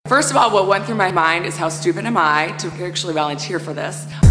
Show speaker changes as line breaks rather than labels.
First of all, what went through my mind is how stupid am I to actually volunteer for this?